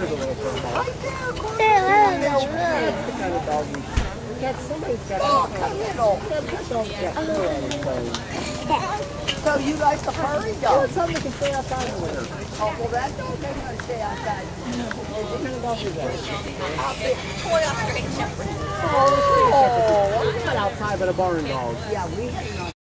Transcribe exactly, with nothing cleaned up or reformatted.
there's a little fur ball. Right there, of course. There, I No don't know. way. That's the kind of dog you... Got, somebody's got Oh, a... come here, no. That dog's got fur on his bones. So you like the furry Well, dog? it's something that can stay outside in the winter. Oh, well, that dog maybe gonna stay outside. What kind of dog is that? Out there, toy Australian Shepherd. Oh, it's not outside but a barn dog. Yeah, we had